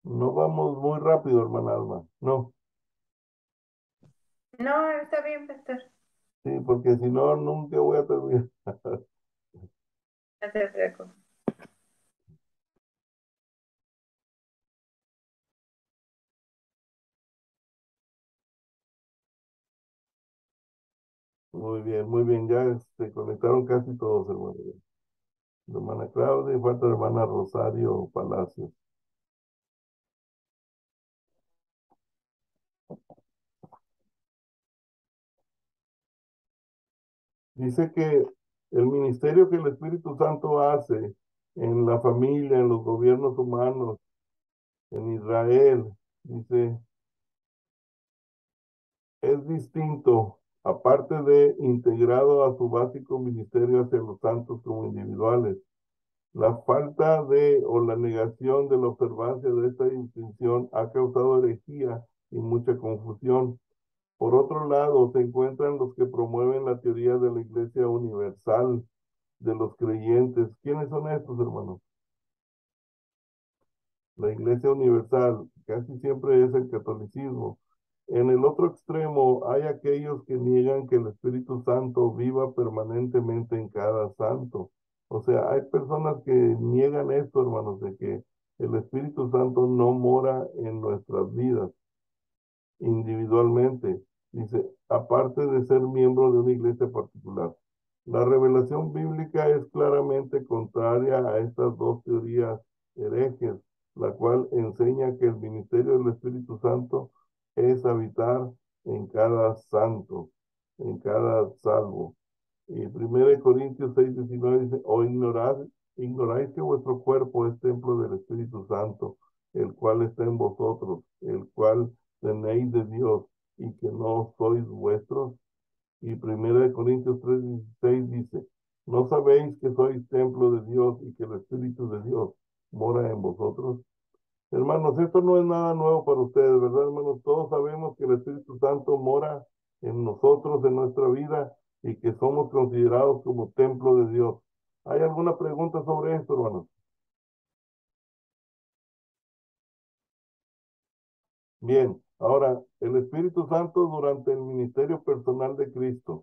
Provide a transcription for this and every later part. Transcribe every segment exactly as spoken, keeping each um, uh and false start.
No vamos muy rápido, hermana Alma. No, No, está bien, pastor. sí, porque si no, nunca voy a terminar. No se preocupe. Muy bien, muy bien. Ya se conectaron casi todos, hermano. La hermana Claudia y falta la hermana Rosario Palacios. Dice que el ministerio que el Espíritu Santo hace en la familia, en los gobiernos humanos, en Israel, dice, es distinto, aparte de integrado a su básico ministerio hacia los santos como individuales. La falta de o la negación de la observancia de esta distinción ha causado herejía y mucha confusión. Por otro lado, se encuentran los que promueven la teoría de la Iglesia Universal de los creyentes. ¿Quiénes son estos, hermanos? La Iglesia Universal casi siempre es el catolicismo. En el otro extremo hay aquellos que niegan que el Espíritu Santo viva permanentemente en cada santo. O sea, hay personas que niegan esto, hermanos, de que el Espíritu Santo no mora en nuestras vidas individualmente. Dice, aparte de ser miembro de una iglesia particular. La revelación bíblica es claramente contraria a estas dos teorías herejes, la cual enseña que el ministerio del Espíritu Santo es habitar en cada santo, en cada salvo. Y primero Corintios seis diecinueve dice, o ignorad, ignoráis que vuestro cuerpo es templo del Espíritu Santo, el cual está en vosotros, el cual tenéis de Dios y que no sois vuestros. Y primero de Corintios tres dieciséis dice, ¿no sabéis que sois templo de Dios y que el Espíritu de Dios mora en vosotros? Hermanos, esto no es nada nuevo para ustedes, ¿verdad, hermanos? Todos sabemos que el Espíritu Santo mora en nosotros, en nuestra vida, y que somos considerados como templo de Dios. ¿Hay alguna pregunta sobre esto, hermanos? Bien, ahora, el Espíritu Santo durante el ministerio personal de Cristo.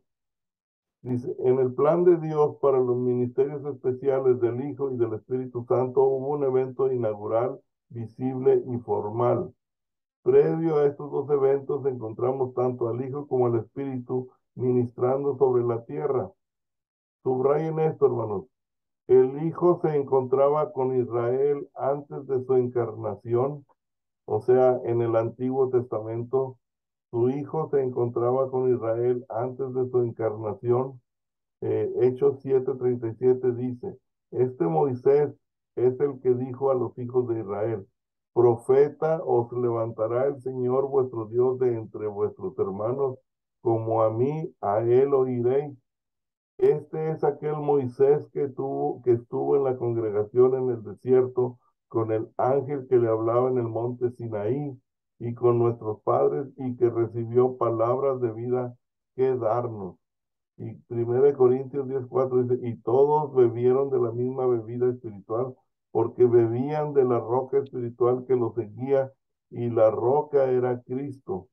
Dice, en el plan de Dios para los ministerios especiales del Hijo y del Espíritu Santo hubo un evento inaugural, visible y formal. Previo a estos dos eventos encontramos tanto al Hijo como al Espíritu ministrando sobre la tierra. Subrayen esto, hermanos. El Hijo se encontraba con Israel antes de su encarnación, o sea, en el Antiguo Testamento. Su Hijo se encontraba con Israel antes de su encarnación. Eh, Hechos siete treinta y siete dice, este Moisés es el que dijo a los hijos de Israel, profeta os levantará el Señor vuestro Dios de entre vuestros hermanos, como a mí, a él oiréis. Este es aquel Moisés que tuvo, que estuvo en la congregación en el desierto con el ángel que le hablaba en el monte Sinaí y con nuestros padres y que recibió palabras de vida que darnos. Y primero de Corintios diez cuatro dice, y todos bebieron de la misma bebida espiritual, porque bebían de la roca espiritual que los seguía, y la roca era Cristo.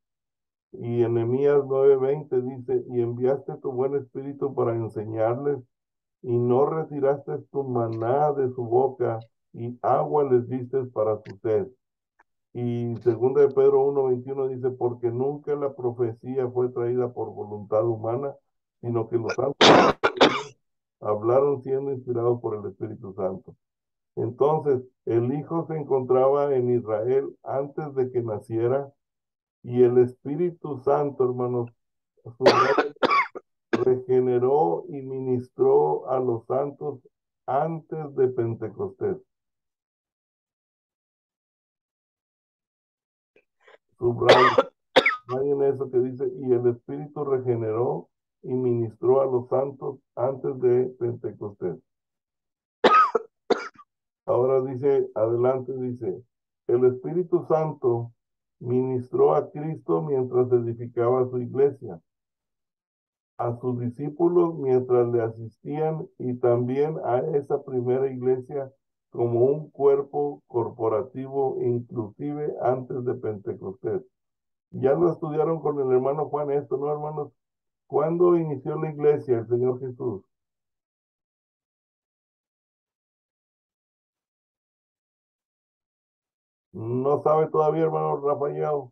Y en Nehemías nueve veinte dice, y enviaste tu buen espíritu para enseñarles, y no retiraste tu maná de su boca, y agua les diste para su sed. Y segunda de Pedro uno veintiuno dice, porque nunca la profecía fue traída por voluntad humana, sino que los santos hablaron siendo inspirados por el Espíritu Santo. Entonces, el Hijo se encontraba en Israel antes de que naciera y el Espíritu Santo, hermanos, subraya, regeneró y ministró a los santos antes de Pentecostés. Subraya. Hay en eso que dice, y el Espíritu regeneró y ministró a los santos antes de Pentecostés. Ahora dice, adelante dice, el Espíritu Santo ministró a Cristo mientras edificaba su iglesia, a sus discípulos mientras le asistían y también a esa primera iglesia como un cuerpo corporativo, inclusive antes de Pentecostés. Ya lo estudiaron con el hermano Juan esto, ¿no, hermanos? ¿Cuándo inició la iglesia el Señor Jesús? No sabe todavía, hermano Rafael.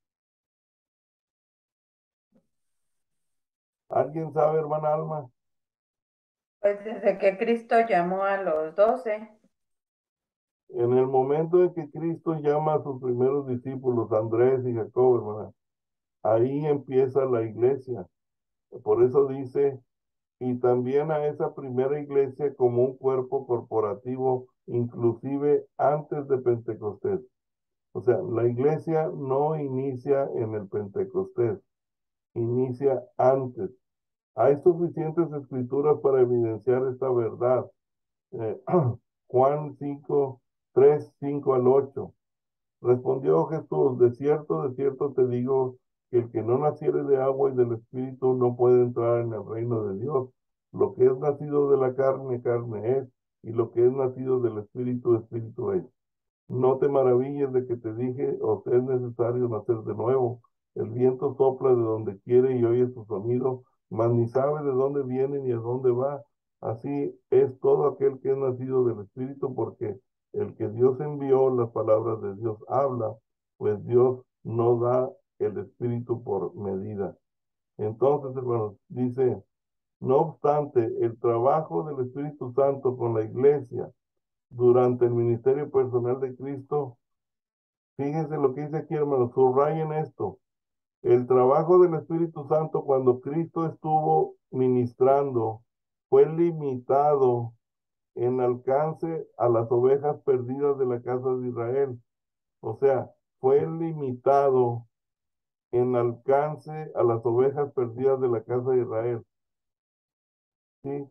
¿Alguien sabe, hermana Alma? Pues desde que Cristo llamó a los doce. En el momento en que Cristo llama a sus primeros discípulos, Andrés y Jacob, hermana, ahí empieza la iglesia. Por eso dice, y también a esa primera iglesia como un cuerpo corporativo, inclusive antes de Pentecostés. O sea, la iglesia no inicia en el Pentecostés, inicia antes. Hay suficientes escrituras para evidenciar esta verdad. Eh, Juan cinco, tres, cinco al ocho. Respondió Jesús, de cierto, de cierto te digo, que el que no naciere de agua y del Espíritu no puede entrar en el reino de Dios. Lo que es nacido de la carne, carne es, y lo que es nacido del Espíritu, Espíritu es. No te maravilles de que te dije, os es necesario nacer de nuevo. El viento sopla de donde quiere y oye su sonido, mas ni sabe de dónde viene ni a dónde va. Así es todo aquel que es nacido del Espíritu, porque el que Dios envió, las palabras de Dios habla, pues Dios no da el Espíritu por medida. Entonces, hermanos, dice, no obstante, el trabajo del Espíritu Santo con la iglesia durante el ministerio personal de Cristo. Fíjense lo que dice aquí, hermanos, subrayen esto. El trabajo del Espíritu Santo cuando Cristo estuvo ministrando fue limitado en alcance a las ovejas perdidas de la casa de Israel. O sea, fue limitado en alcance a las ovejas perdidas de la casa de Israel. Sí,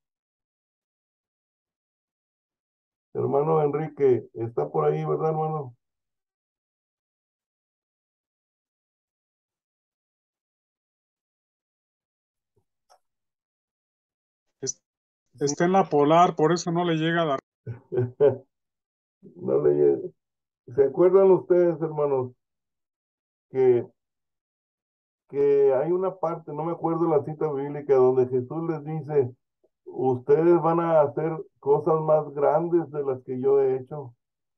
hermano Enrique, está por ahí, ¿verdad, hermano? Es- Sí. Está en la polar, por eso no le llega la... No le, ¿se acuerdan ustedes, hermanos, que que hay una parte, no me acuerdo la cita bíblica, donde Jesús les dice, ustedes van a hacer cosas más grandes de las que yo he hecho?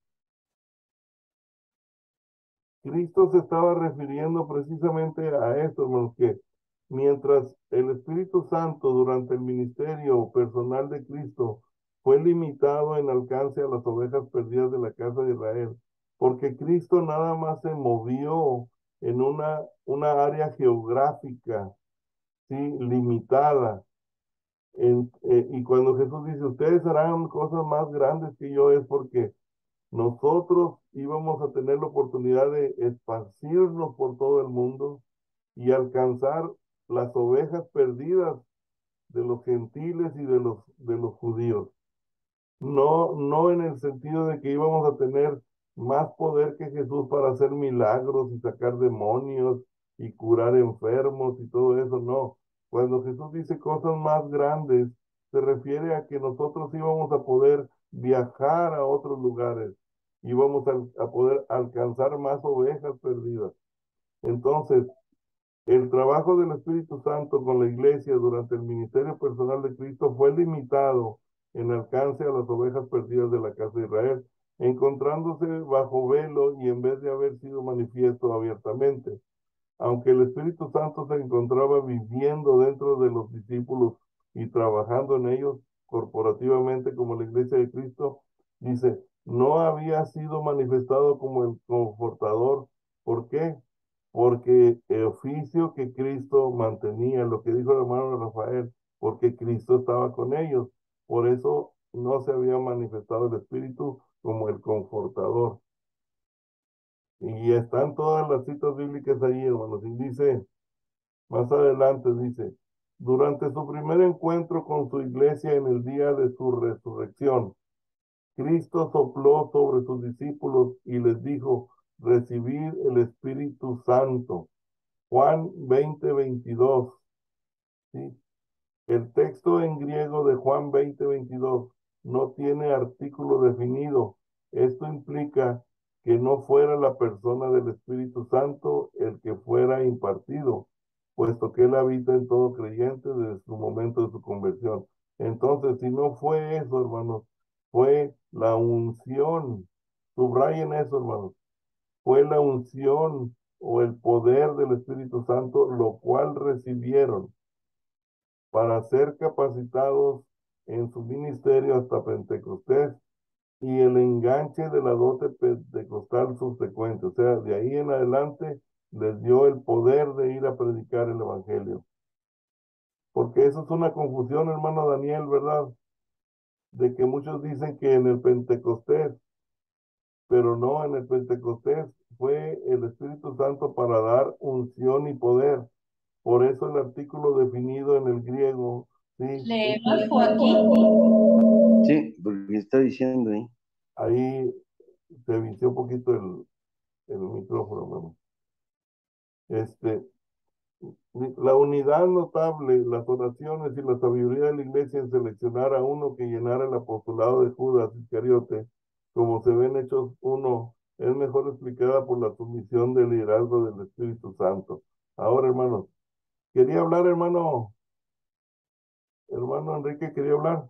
Cristo se estaba refiriendo precisamente a esto, hermanos, que mientras el Espíritu Santo durante el ministerio personal de Cristo fue limitado en alcance a las ovejas perdidas de la casa de Israel, porque Cristo nada más se movió en una, una área geográfica, ¿sí? Limitada. En- eh, y cuando Jesús dice, ustedes harán cosas más grandes que yo, es porque nosotros íbamos a tener la oportunidad de esparcirnos por todo el mundo y alcanzar las ovejas perdidas de los gentiles y de los, de los judíos. No, no en el sentido de que íbamos a tener más poder que Jesús para hacer milagros y sacar demonios y curar enfermos y todo eso, no. Cuando Jesús dice cosas más grandes, se refiere a que nosotros íbamos a poder viajar a otros lugares, íbamos a, a poder alcanzar más ovejas perdidas. Entonces, el trabajo del Espíritu Santo con la iglesia durante el ministerio personal de Cristo fue limitado en alcance a las ovejas perdidas de la casa de Israel, encontrándose bajo velo y en vez de haber sido manifiesto abiertamente. Aunque el Espíritu Santo se encontraba viviendo dentro de los discípulos y trabajando en ellos corporativamente como la iglesia de Cristo, dice, no había sido manifestado como el confortador. ¿Por qué? Porque el oficio que Cristo mantenía, lo que dijo el hermano Rafael, porque Cristo estaba con ellos. Por eso no se había manifestado el Espíritu como el confortador. Y están todas las citas bíblicas ahí, hermanos. Y dice, más adelante dice, durante su primer encuentro con su iglesia en el día de su resurrección, Cristo sopló sobre sus discípulos y les dijo, recibid el Espíritu Santo. Juan veinte veintidós. ¿Sí? El texto en griego de Juan veinte veintidós no tiene artículo definido. Esto implica que no fuera la persona del Espíritu Santo el que fuera impartido, puesto que Él habita en todo creyente desde su momento de su conversión. Entonces, si no fue eso, hermanos, fue la unción. Subrayen eso, hermanos. Fue la unción o el poder del Espíritu Santo, lo cual recibieron para ser capacitados en su ministerio hasta Pentecostés y el enganche de la dote pentecostal subsecuente. O sea, de ahí en adelante les dio el poder de ir a predicar el Evangelio. Porque eso es una confusión, hermano Daniel, ¿verdad? De que muchos dicen que en el Pentecostés, pero no, en el Pentecostés fue el Espíritu Santo para dar unción y poder. Por eso el artículo definido en el griego, ¿sí? ¿Leemos, Joaquín? Sí, porque está diciendo ahí. Ahí se vició un poquito el, el micrófono, hermano. Este, la unidad notable, las oraciones y la sabiduría de la iglesia en seleccionar a uno que llenara el apostolado de Judas Iscariote, como se ve en Hechos uno, es mejor explicada por la sumisión del liderazgo del Espíritu Santo. Ahora, hermanos, quería hablar, hermano, hermano Enrique, quería hablar.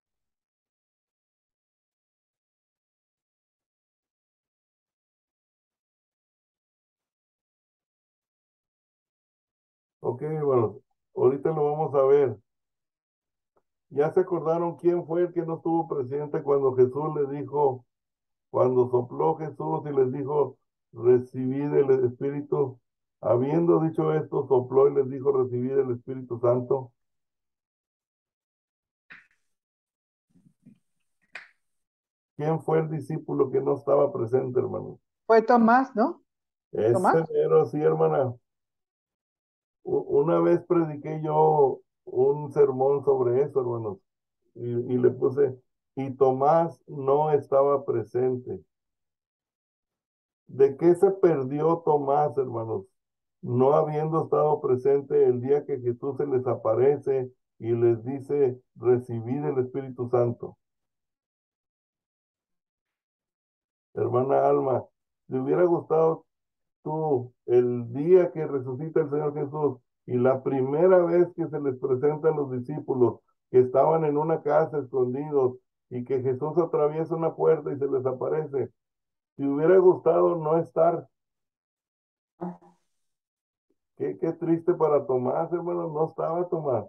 Ok, hermanos, ahorita lo vamos a ver. ¿Ya se acordaron quién fue el que no estuvo presente cuando Jesús le dijo, cuando sopló Jesús y les dijo, recibid el Espíritu? Habiendo dicho esto, sopló y les dijo, recibid el Espíritu Santo. ¿Quién fue el discípulo que no estaba presente, hermano? Fue Tomás, ¿no? Ese ¿Tomás? mero, sí, hermana. U- Una vez prediqué yo un sermón sobre eso, hermanos, y, y le puse, y Tomás no estaba presente. ¿De qué se perdió Tomás, hermanos? No habiendo estado presente el día que Jesús se les aparece y les dice, recibid el Espíritu Santo. Hermana Alma, ¿te hubiera gustado tú el día que resucita el Señor Jesús y la primera vez que se les presenta a los discípulos que estaban en una casa escondidos y que Jesús atraviesa una puerta y se les aparece? ¿Te hubiera gustado no estar? Qué, qué triste para Tomás, hermano, no estaba Tomás.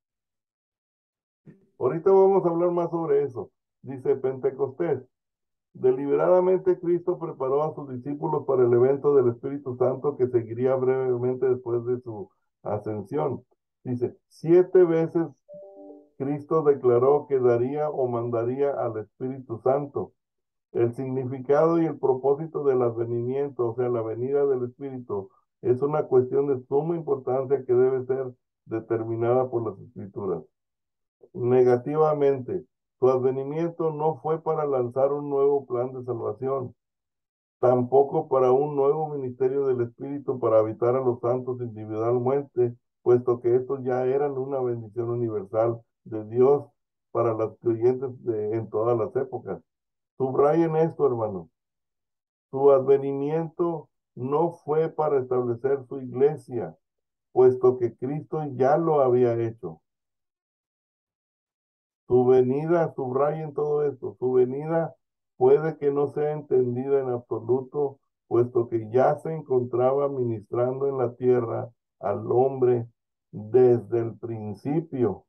Ahorita vamos a hablar más sobre eso. Dice Pentecostés. Deliberadamente Cristo preparó a sus discípulos para el evento del Espíritu Santo que seguiría brevemente después de su ascensión. Dice, siete veces Cristo declaró que daría o mandaría al Espíritu Santo. El significado y el propósito del advenimiento, o sea, la venida del Espíritu, es una cuestión de suma importancia que debe ser determinada por las Escrituras. Negativamente, su advenimiento no fue para lanzar un nuevo plan de salvación, tampoco para un nuevo ministerio del Espíritu para habitar a los santos individualmente, puesto que estos ya eran una bendición universal de Dios para los creyentes de, en todas las épocas. Subrayen esto, hermano. Su advenimiento no fue para establecer su iglesia, puesto que Cristo ya lo había hecho. Su venida, subrayen todo esto, su venida puede que no sea entendida en absoluto, puesto que ya se encontraba ministrando en la tierra al hombre desde el principio.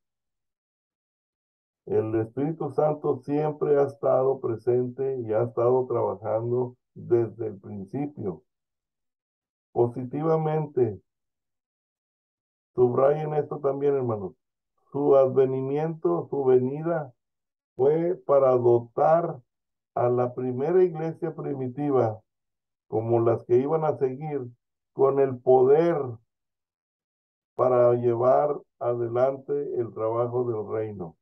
El Espíritu Santo siempre ha estado presente y ha estado trabajando desde el principio. Positivamente, subrayen esto también, hermanos. Su advenimiento, su venida, fue para dotar a la primera iglesia primitiva, como las que iban a seguir, con el poder para llevar adelante el trabajo del reino.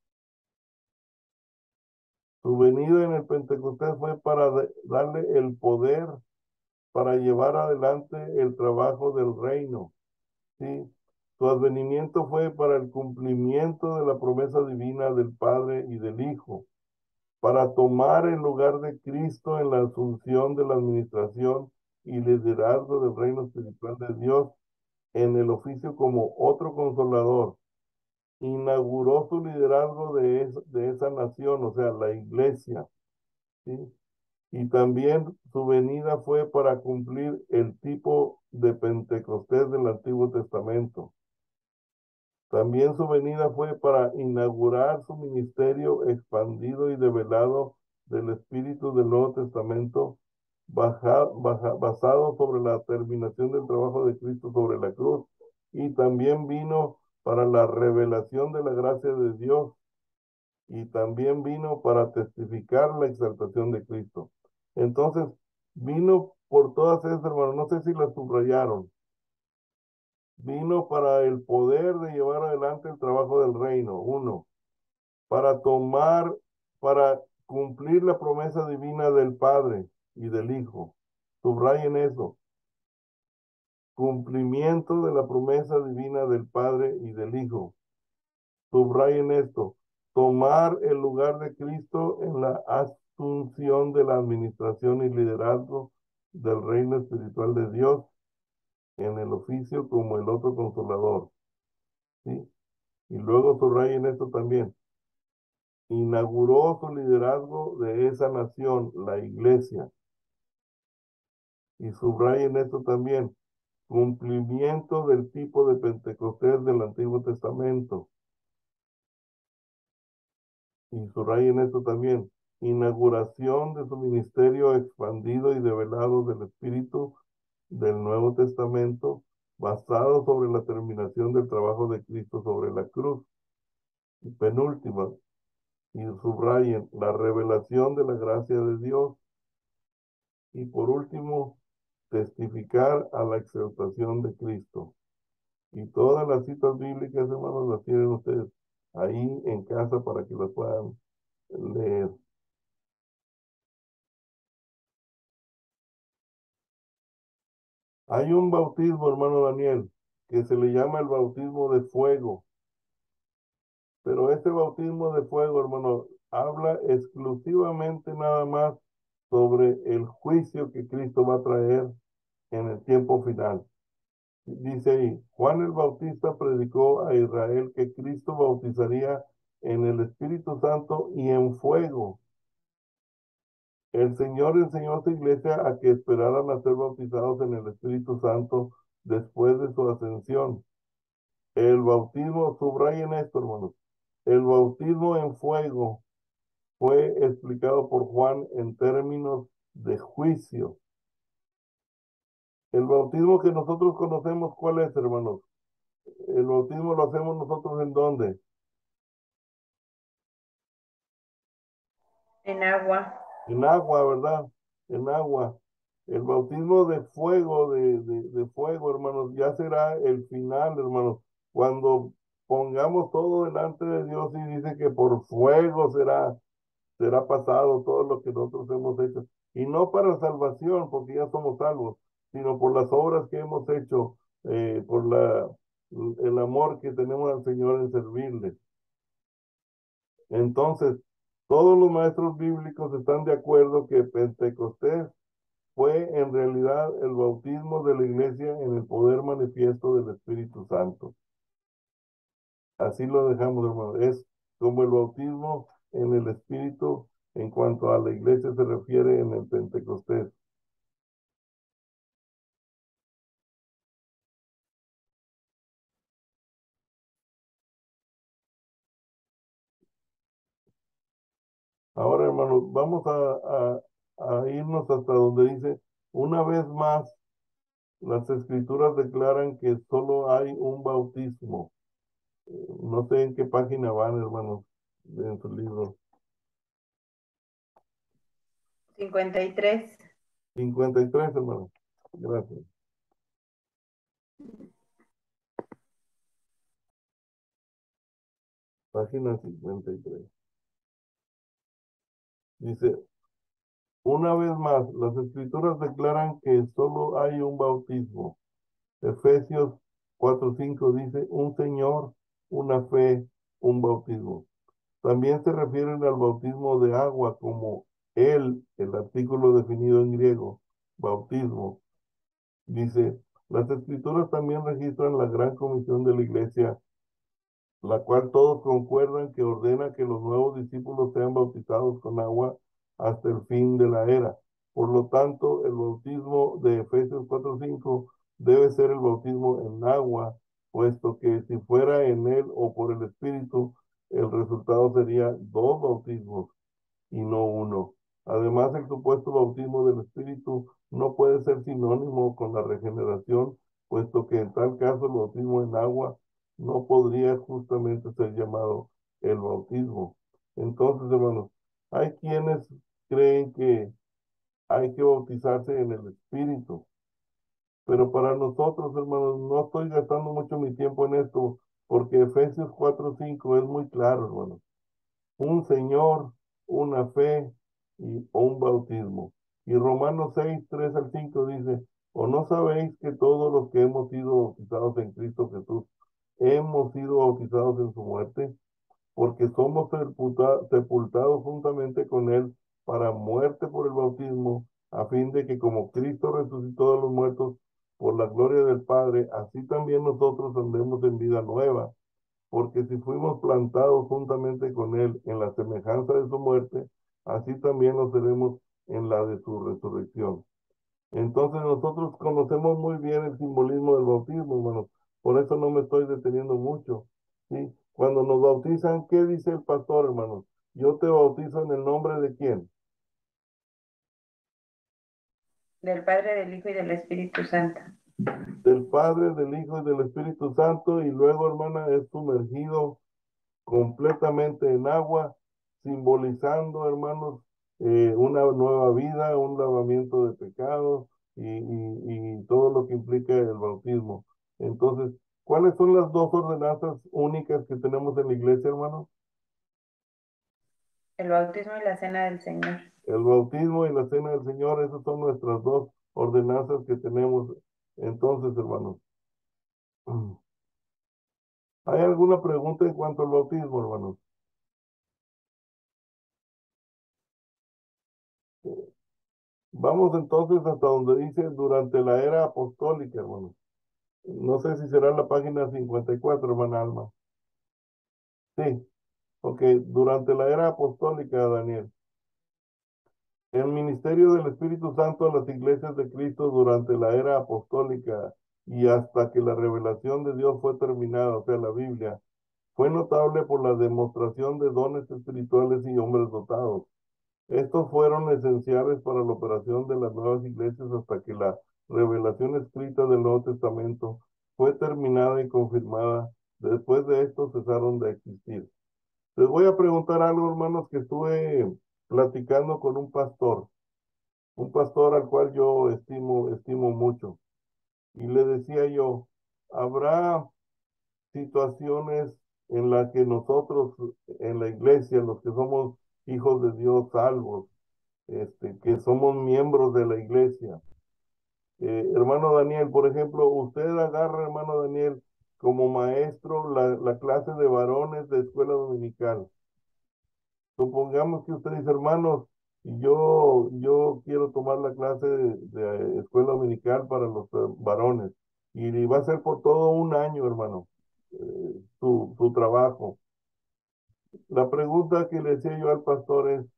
Su venida en el Pentecostés fue para darle el poder para llevar adelante el trabajo del reino, ¿sí? Su advenimiento fue para el cumplimiento de la promesa divina del Padre y del Hijo, para tomar el lugar de Cristo en la asunción de la administración y liderazgo del reino espiritual de Dios en el oficio como otro consolador. Inauguró su liderazgo de, es, de esa nación, o sea, la iglesia, ¿sí? Y también su venida fue para cumplir el tipo de Pentecostés del Antiguo Testamento. También su venida fue para inaugurar su ministerio expandido y develado del Espíritu del Nuevo Testamento, baja, baja, basado sobre la terminación del trabajo de Cristo sobre la cruz. Y también vino para la revelación de la gracia de Dios. Y también vino para testificar la exaltación de Cristo. Entonces, vino por todas esas, hermanos, no sé si las subrayaron. Vino para el poder de llevar adelante el trabajo del reino, uno, para tomar, para cumplir la promesa divina del Padre y del Hijo. Subrayen eso. Cumplimiento de la promesa divina del Padre y del Hijo. Subrayen esto. Tomar el lugar de Cristo en la asunción de la administración y liderazgo del reino espiritual de Dios en el oficio como el otro consolador. ¿Sí? Y luego subrayen esto también. Inauguró su liderazgo de esa nación, la iglesia. Y subrayen esto también. Cumplimiento del tipo de Pentecostés del Antiguo Testamento. Y subrayen esto también. Inauguración de su ministerio expandido y develado del Espíritu del Nuevo Testamento, basado sobre la terminación del trabajo de Cristo sobre la cruz. Y penúltima, y subrayen la revelación de la gracia de Dios. Y por último, testificar a la exaltación de Cristo. Y todas las citas bíblicas, hermanos, las tienen ustedes ahí en casa para que las puedan leer. Hay un bautismo, hermano Daniel, que se le llama el bautismo de fuego. Pero este bautismo de fuego, hermano, habla exclusivamente nada más sobre el juicio que Cristo va a traer en el tiempo final. Dice ahí, Juan el Bautista predicó a Israel que Cristo bautizaría en el Espíritu Santo y en fuego. El Señor enseñó a su iglesia a que esperaran a ser bautizados en el Espíritu Santo después de su ascensión. El bautismo, subrayen esto, hermanos, el bautismo en fuego fue explicado por Juan en términos de juicio. El bautismo que nosotros conocemos, ¿cuál es, hermanos? El bautismo lo hacemos nosotros ¿en dónde? En agua. En agua, ¿verdad? En agua. El bautismo de fuego, de, de, de fuego, hermanos, ya será el final, hermanos. Cuando pongamos todo delante de Dios y dice que por fuego será, será pasado todo lo que nosotros hemos hecho. Y no para salvación, porque ya somos salvos, sino por las obras que hemos hecho, eh, por la, el amor que tenemos al Señor en servirle. Entonces, todos los maestros bíblicos están de acuerdo que Pentecostés fue en realidad el bautismo de la iglesia en el poder manifiesto del Espíritu Santo. Así lo dejamos, hermano. Es como el bautismo en el Espíritu en cuanto a la iglesia se refiere en el Pentecostés. Ahora, hermanos, vamos a, a, a irnos hasta donde dice, una vez más, las escrituras declaran que solo hay un bautismo. No sé en qué página van, hermanos, en su libro. cincuenta y tres. cincuenta y tres, hermanos. Gracias. Página cincuenta y tres. Dice, una vez más, las escrituras declaran que solo hay un bautismo. Efesios cuatro cinco dice, un Señor, una fe, un bautismo. También se refieren al bautismo de agua como el, el artículo definido en griego, bautismo. Dice, las escrituras también registran la gran comisión de la iglesia, la cual todos concuerdan que ordena que los nuevos discípulos sean bautizados con agua hasta el fin de la era. Por lo tanto, el bautismo de Efesios cuatro cinco debe ser el bautismo en agua, puesto que si fuera en él o por el Espíritu, el resultado sería dos bautismos y no uno. Además, el supuesto bautismo del Espíritu no puede ser sinónimo con la regeneración, puesto que en tal caso el bautismo en agua no podría justamente ser llamado el bautismo. Entonces, hermanos, hay quienes creen que hay que bautizarse en el Espíritu, pero para nosotros, hermanos, no estoy gastando mucho mi tiempo en esto, porque Efesios cuatro cinco es muy claro, hermanos. Un Señor, una fe y o un bautismo. Y Romanos seis tres al cinco dice, ¿o no sabéis que todos los que hemos sido bautizados en Cristo Jesús, hemos sido bautizados en su muerte? Porque somos sepulta- sepultados juntamente con él para muerte por el bautismo, a fin de que como Cristo resucitó de los muertos por la gloria del Padre, así también nosotros andemos en vida nueva. Porque si fuimos plantados juntamente con él en la semejanza de su muerte, así también lo seremos en la de su resurrección. Entonces nosotros conocemos muy bien el simbolismo del bautismo, hermanos. Por eso no me estoy deteniendo mucho, ¿sí? Cuando nos bautizan, ¿qué dice el pastor, hermanos? Yo te bautizo en el nombre de quién? Del Padre, del Hijo y del Espíritu Santo. Del Padre, del Hijo y del Espíritu Santo, y luego, hermana, es sumergido completamente en agua, simbolizando, hermanos, eh, una nueva vida, un lavamiento de pecados y, y, y todo lo que implica el bautismo. Entonces, ¿cuáles son las dos ordenanzas únicas que tenemos en la iglesia, hermanos? El bautismo y la cena del Señor. El bautismo y la cena del Señor, esas son nuestras dos ordenanzas que tenemos. Entonces, hermanos, ¿hay alguna pregunta en cuanto al bautismo, hermanos? Vamos entonces hasta donde dice durante la era apostólica, hermanos. No sé si será la página cincuenta y cuatro, hermana Alma. Sí, ok. Durante la era apostólica, Daniel. El ministerio del Espíritu Santo a las iglesias de Cristo durante la era apostólica y hasta que la revelación de Dios fue terminada, o sea, la Biblia, fue notable por la demostración de dones espirituales y hombres dotados. Estos fueron esenciales para la operación de las nuevas iglesias hasta que la revelación escrita del Nuevo Testamento fue terminada y confirmada. Después de esto cesaron de existir. Les voy a preguntar algo, hermanos, que estuve platicando con un pastor, un pastor al cual yo estimo, estimo mucho. Y le decía yo, ¿habrá situaciones en las que nosotros en la iglesia, los que somos hijos de Dios salvos, este, que somos miembros de la iglesia? Eh, hermano Daniel, por ejemplo, usted agarra, hermano Daniel, como maestro la, la clase de varones de escuela dominical. Supongamos que usted dice, hermanos, yo, yo quiero tomar la clase de, de escuela dominical para los eh, varones. Y va a ser por todo un año, hermano, eh, su, su trabajo. La pregunta que le decía yo al pastor es,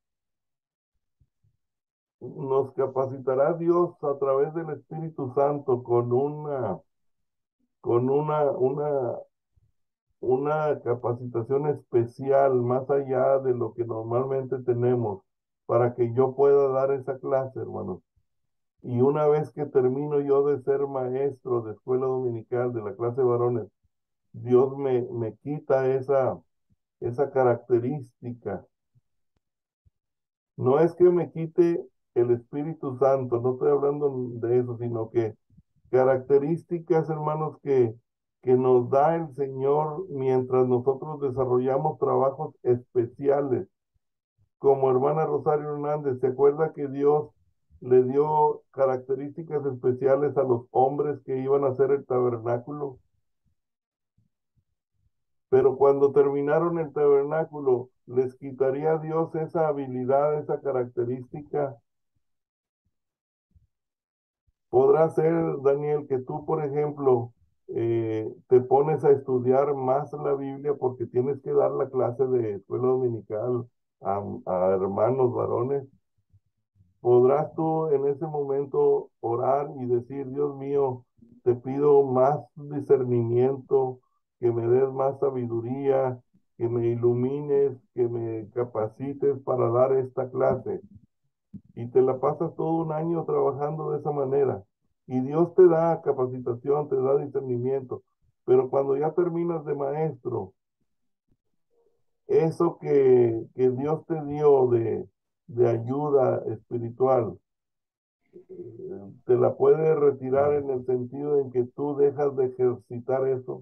¿nos capacitará Dios a través del Espíritu Santo con una, con una, una, una capacitación especial más allá de lo que normalmente tenemos para que yo pueda dar esa clase, hermanos? Y una vez que termino yo de ser maestro de escuela dominical de la clase de varones, Dios me, me quita esa, esa característica. No es que me quite el Espíritu Santo, no estoy hablando de eso, sino que características, hermanos, que, que nos da el Señor mientras nosotros desarrollamos trabajos especiales. Como hermana Rosario Hernández, ¿se acuerda que Dios le dio características especiales a los hombres que iban a hacer el tabernáculo? Pero cuando terminaron el tabernáculo, ¿les quitaría Dios esa habilidad, esa característica? Podrá ser, Daniel, que tú, por ejemplo, eh, te pones a estudiar más la Biblia porque tienes que dar la clase de escuela dominical a, a hermanos varones. ¿Podrás tú en ese momento orar y decir, Dios mío, te pido más discernimiento, que me des más sabiduría, que me ilumines, que me capacites para dar esta clase? Y te la pasas todo un año trabajando de esa manera. Y Dios te da capacitación, te da discernimiento. Pero cuando ya terminas de maestro, eso que, que Dios te dio de, de ayuda espiritual, eh, te la puede retirar en el sentido en que tú dejas de ejercitar eso.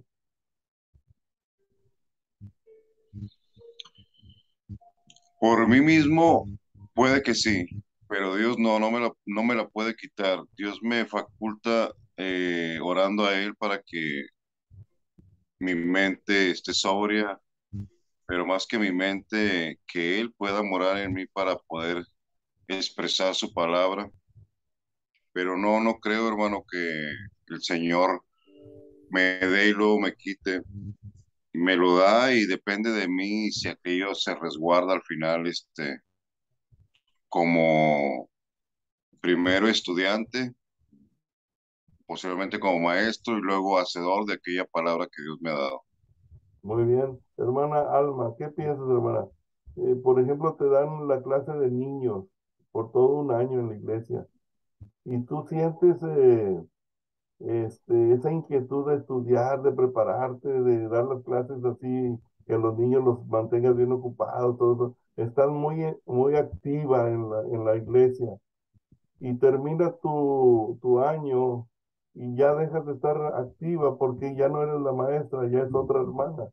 Por mí mismo, puede que sí, pero Dios no, no me la, no me la puede quitar. Dios me faculta eh, orando a Él para que mi mente esté sobria, pero más que mi mente, que Él pueda morar en mí para poder expresar su palabra. Pero no, no creo, hermano, que el Señor me dé y luego me quite. Me lo da y depende de mí si aquello se resguarda al final, este, como primero estudiante, posiblemente como maestro y luego hacedor de aquella palabra que Dios me ha dado. Muy bien. Hermana Alma, ¿qué piensas, hermana? Eh, por ejemplo, te dan la clase de niños por todo un año en la iglesia y tú sientes eh, este, esa inquietud de estudiar, de prepararte, de dar las clases así, que a los niños los mantengas bien ocupados, todo eso. Estás muy, eh, muy activa en la, en la iglesia y terminas tu, tu año y ya dejas de estar activa porque ya no eres la maestra, ya es otra hermana.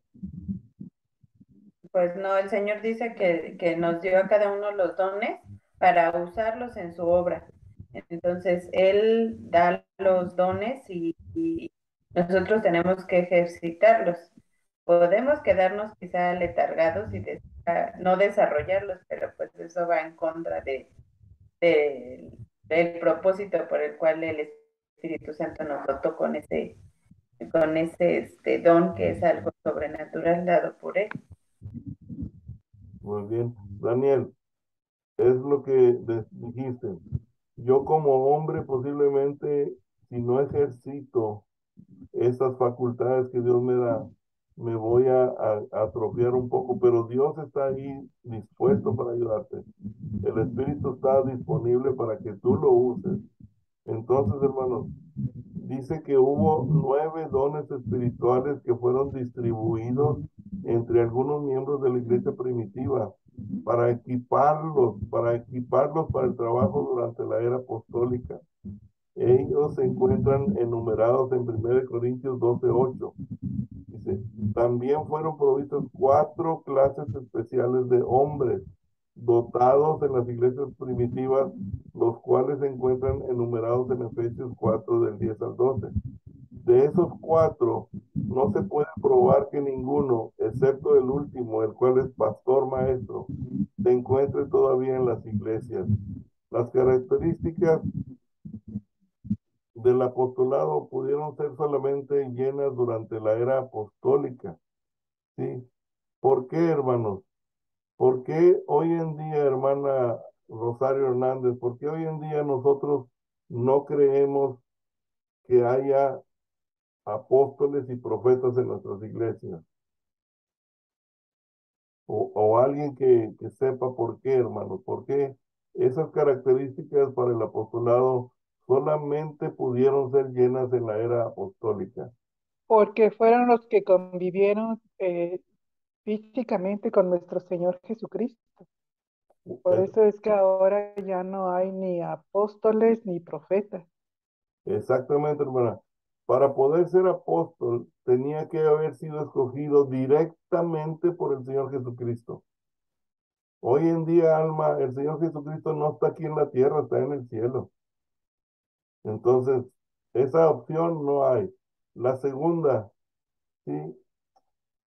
Pues no, el Señor dice que, que nos dio a cada uno los dones para usarlos en su obra. Entonces, Él da los dones y, y nosotros tenemos que ejercitarlos. Podemos quedarnos quizá letargados y des- no desarrollarlos, pero pues eso va en contra de, de- del propósito por el cual el Espíritu Santo nos dotó con ese, con ese este, don que es algo sobrenatural dado por Él. Muy bien. Daniel, es lo que de- dijiste. Yo como hombre posiblemente, si no ejercito esas facultades que Dios me da, me voy a, a- a atrofiar un poco, pero Dios está ahí dispuesto para ayudarte. El Espíritu está disponible para que tú lo uses. Entonces, hermanos, dice que hubo nueve dones espirituales que fueron distribuidos entre algunos miembros de la iglesia primitiva para equiparlos, para equiparlos para el trabajo durante la era apostólica. Ellos se encuentran enumerados en primera Corintios doce ocho. Dice, también fueron provistos cuatro clases especiales de hombres dotados en las iglesias primitivas, los cuales se encuentran enumerados en Efesios cuatro del diez al doce. De esos cuatro, no se puede probar que ninguno, excepto el último, el cual es pastor maestro, se encuentre todavía en las iglesias. Las características del apostolado pudieron ser solamente llenas durante la era apostólica, ¿sí? ¿Por qué, hermanos? ¿Por qué hoy en día, hermana Rosario Hernández, por qué hoy en día nosotros no creemos que haya apóstoles y profetas en nuestras iglesias? O, o alguien que, que sepa por qué, hermanos, por qué esas características para el apostolado solamente pudieron ser llenas en la era apostólica. Porque fueron los que convivieron eh, físicamente con nuestro Señor Jesucristo. Por Es- eso es que ahora ya no hay ni apóstoles ni profetas. Exactamente, hermana. Para poder ser apóstol, tenía que haber sido escogido directamente por el Señor Jesucristo. Hoy en día, alma, el Señor Jesucristo no está aquí en la tierra, está en el cielo. Entonces, esa opción no hay. La segunda, sí,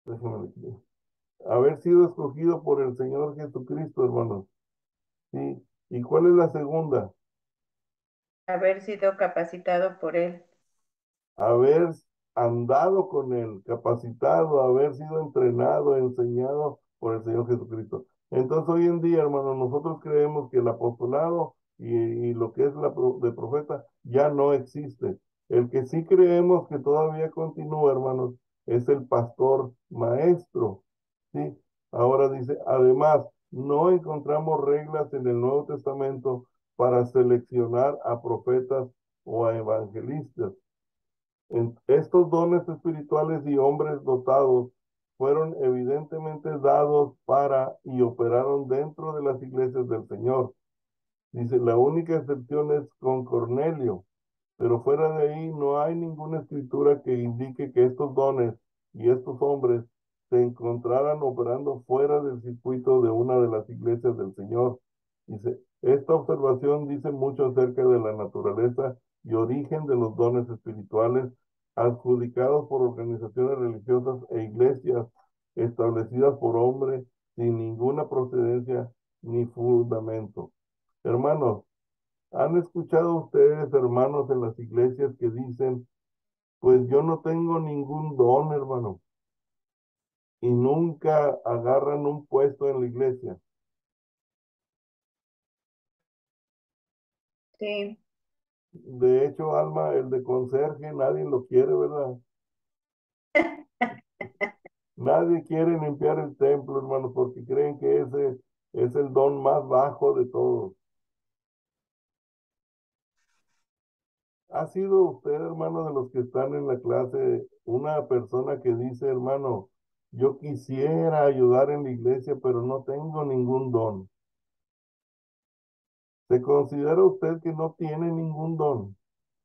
Déjame ver. Haber sido escogido por el Señor Jesucristo, hermanos. Sí. ¿Y cuál es la segunda? Haber sido capacitado por Él. Haber andado con Él, capacitado, haber sido entrenado, enseñado por el Señor Jesucristo. Entonces, hoy en día, hermanos, nosotros creemos que el apostolado y, y lo que es la pro- de profeta ya no existe. El que sí creemos que todavía continúa, hermanos, es el pastor maestro. ¿Sí? Ahora dice, además, no encontramos reglas en el Nuevo Testamento para seleccionar a profetas o a evangelistas. En- estos dones espirituales y hombres dotados fueron evidentemente dados para y operaron dentro de las iglesias del Señor. Dice, la única excepción es con Cornelio, pero fuera de ahí no hay ninguna escritura que indique que estos dones y estos hombres se encontraran operando fuera del circuito de una de las iglesias del Señor. Dice, esta observación dice mucho acerca de la naturaleza y origen de los dones espirituales adjudicados por organizaciones religiosas e iglesias establecidas por hombres sin ninguna procedencia ni fundamento. Hermanos, ¿han escuchado ustedes, hermanos, en las iglesias que dicen, pues yo no tengo ningún don, hermano, y nunca agarran un puesto en la iglesia? Sí, De hecho, Alma, el de conserje, nadie lo quiere, ¿verdad? Nadie quiere limpiar el templo, hermanos, porque creen que ese es el don más bajo de todos. ¿Ha sido usted, hermano, de los que están en la clase, una persona que dice, hermano, yo quisiera ayudar en la iglesia, pero no tengo ningún don? ¿Se considera usted que no tiene ningún don?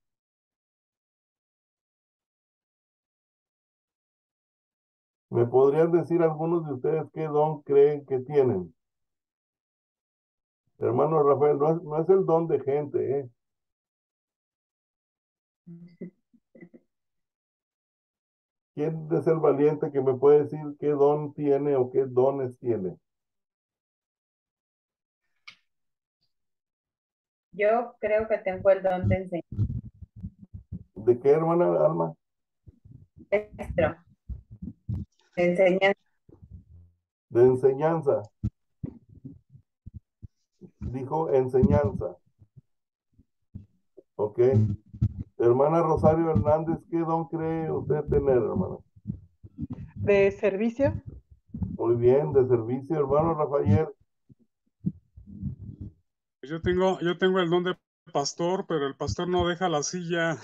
¿Me podrían decir algunos de ustedes qué don creen que tienen? Hermano Rafael, no es, no es el don de gente, ¿eh? ¿Quién es el valiente que me puede decir qué don tiene o qué dones tiene? yo creo que tengo el don de enseñar. ¿De qué, hermana Alma? Maestro, de enseñanza. De enseñanza. Dijo enseñanza. ¿Ok? Hermana Rosario Hernández, ¿qué don cree usted tener, hermana? De servicio, Muy bien, de servicio, hermano Rafael. Yo tengo, yo tengo el don de pastor, pero el pastor no deja la silla,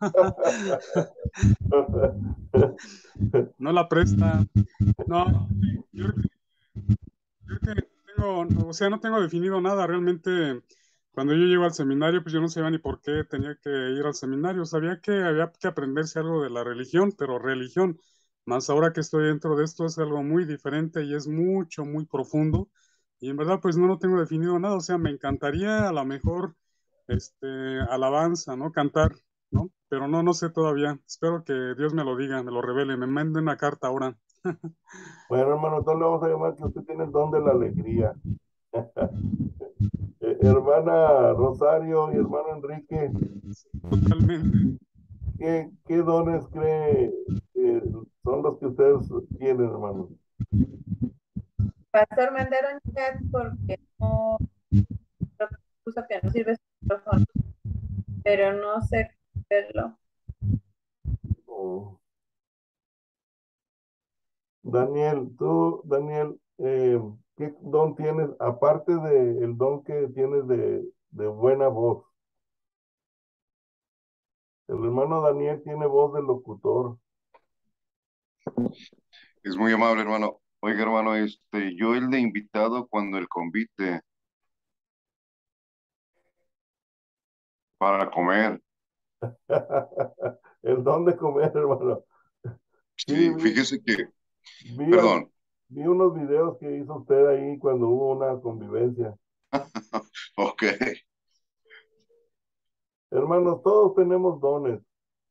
no la presta. No, yo creo que, yo creo que tengo, o sea, no tengo definido nada. Realmente, cuando yo llego al seminario, pues yo no sabía ni por qué tenía que ir al seminario. Sabía que había que aprenderse algo de la religión, pero religión, más ahora que estoy dentro de esto, es algo muy diferente y es mucho, muy profundo. Y en verdad, pues no lo tengo definido nada. O sea, me encantaría a lo mejor, este, alabanza, ¿no? Cantar, ¿no? Pero no, no sé todavía. Espero que Dios me lo diga, me lo revele, me mande una carta ahora. Bueno, hermano, entonces le vamos a llamar que usted tiene el don de la alegría. Eh, hermana Rosario y hermano Enrique, Totalmente. ¿qué, qué dones cree que son los que ustedes tienen, hermano? Pastor, mandaron chat porque no, creo que puso que no sirve su micrófono, pero no sé verlo. Oh. Daniel, tú, Daniel, eh, ¿qué don tienes, aparte del don que tienes de, de buena voz? El hermano Daniel tiene voz de locutor. Es muy amable, hermano. Oiga, hermano, este, yo el de invitado cuando el convite para comer. El don de comer, hermano. Sí, Sí, vi, fíjese que, vi, al- perdón, vi unos videos que hizo usted ahí cuando hubo una convivencia. ok, Hermanos, todos tenemos dones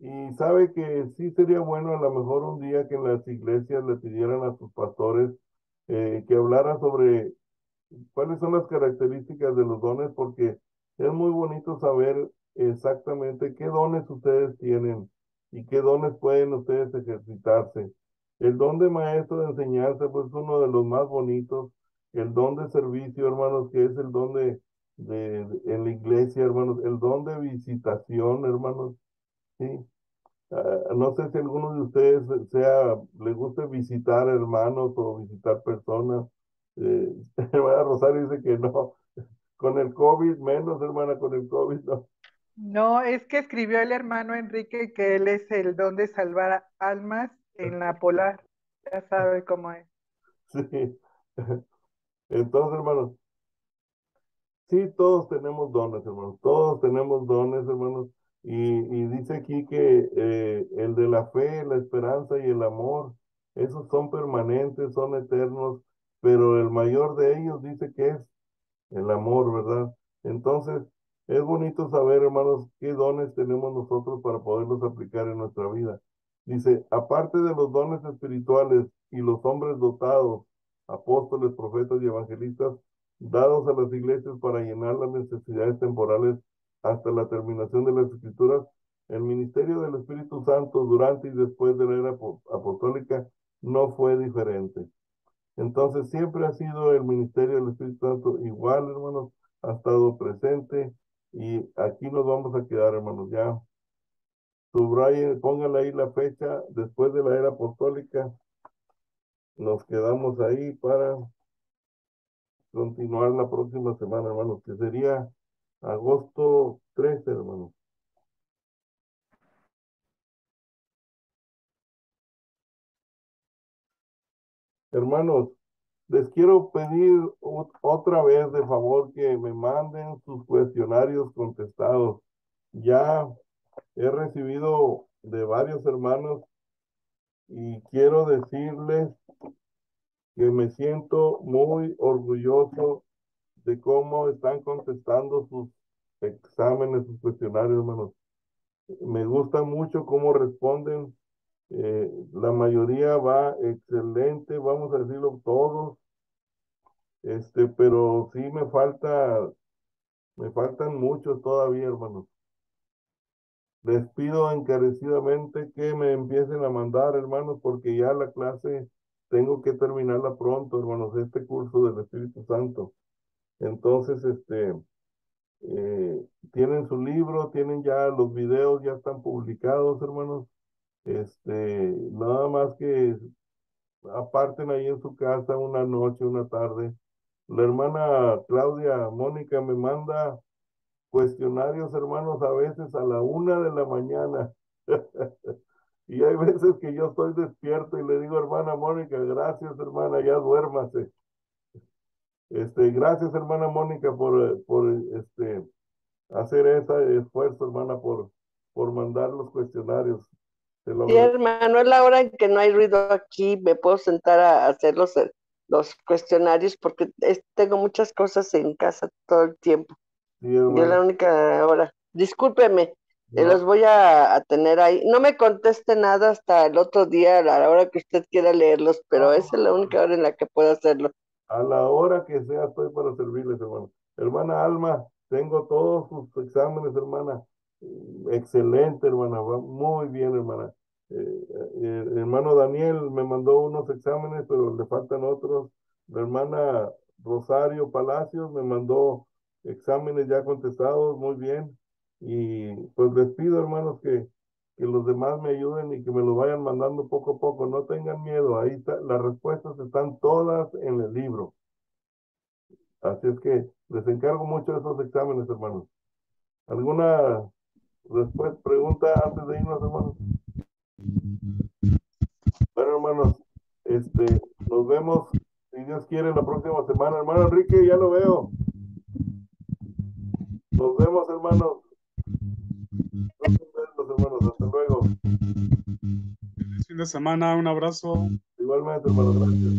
Y sabe que sí sería bueno a lo mejor un día que en las iglesias le pidieran a sus pastores eh, que hablara sobre cuáles son las características de los dones, porque es muy bonito saber exactamente qué dones ustedes tienen y qué dones pueden ustedes ejercitarse. El don de maestro de enseñanza, pues es uno de los más bonitos. El don de servicio, hermanos, que es el don de, de, de- en la iglesia, hermanos. El don de visitación, hermanos, sí. Ah, no sé si alguno de ustedes sea, le guste visitar hermanos o visitar personas. Eh, hermana Rosario dice que no. Con el COVID menos, hermana, con el COVID no. No, es que escribió el hermano Enrique que él es el don de salvar almas en la polar. Ya sabe cómo es. Sí. Entonces, hermanos, sí, todos tenemos dones, hermanos. Todos tenemos dones, hermanos. Y, y dice aquí que eh, el de la fe, la esperanza y el amor, esos son permanentes, son eternos, pero el mayor de ellos dice que es el amor, ¿verdad? Entonces, es bonito saber, hermanos, qué dones tenemos nosotros para poderlos aplicar en nuestra vida. Dice, aparte de los dones espirituales y los hombres dotados, apóstoles, profetas y evangelistas, dados a las iglesias para llenar las necesidades temporales hasta la terminación de las escrituras, el ministerio del Espíritu Santo durante y después de la era apostólica no fue diferente. Entonces siempre ha sido el ministerio del Espíritu Santo igual, hermanos, ha estado presente y aquí nos vamos a quedar, hermanos, ya. Subrayen, pónganle ahí la fecha después de la era apostólica. Nos quedamos ahí para continuar la próxima semana, hermanos, que sería agosto trece, hermanos. Hermanos, les quiero pedir otra vez de favor que me manden sus cuestionarios contestados. Ya he recibido de varios hermanos y quiero decirles que me siento muy orgulloso de cómo están contestando sus exámenes, sus cuestionarios, hermanos. Me gusta mucho cómo responden. Eh, la mayoría va excelente, vamos a decirlo todos, este, pero sí me falta, me faltan muchos todavía, hermanos. Les pido encarecidamente que me empiecen a mandar, hermanos, porque ya la clase tengo que terminarla pronto, hermanos, este curso del Espíritu Santo. Entonces, este, eh, tienen su libro, tienen ya los videos, ya están publicados, hermanos. Este, nada más que aparten ahí en su casa una noche, una tarde. La hermana Claudia Mónica me manda cuestionarios, hermanos, a veces a la una de la mañana. Y hay veces que yo estoy despierto y le digo, hermana Mónica, gracias, hermana, ya duérmase. Este, gracias, hermana Mónica, por, eh, por este, hacer ese esfuerzo, hermana, por, por mandar los cuestionarios. Se lo Sí, agradezco. hermano, es la hora en que no hay ruido aquí, me puedo sentar a hacer los, eh, los cuestionarios porque es- tengo muchas cosas en casa todo el tiempo. Sí, Y es hermana. la única hora. Discúlpeme, eh, los No, voy a, a tener ahí. No me conteste nada hasta el otro día, a la hora que usted quiera leerlos, pero esa es la única hora en la que puedo hacerlo. a la hora que sea estoy para servirles, hermano. Hermana Alma, tengo todos sus exámenes, hermana. Mm, Excelente, hermana. Va muy bien, hermana. Eh, eh, el hermano Daniel me mandó unos exámenes, pero le faltan otros. La hermana Rosario Palacios me mandó exámenes ya contestados, muy bien. Y pues les pido, hermanos, que, que los demás me ayuden y que me lo vayan mandando poco a poco. No tengan miedo, ahí está, las respuestas están todas en el libro. Así es que les encargo mucho esos exámenes, hermanos. ¿Alguna respuesta, pregunta antes de irnos, hermanos? Bueno, hermanos, este, nos vemos, si Dios quiere, la próxima semana. Hermano Enrique, ya lo veo. Nos vemos, hermanos. Nos vemos, hermanos. Hasta luego. Feliz fin de semana, un abrazo. Igualmente, hermanos. Gracias.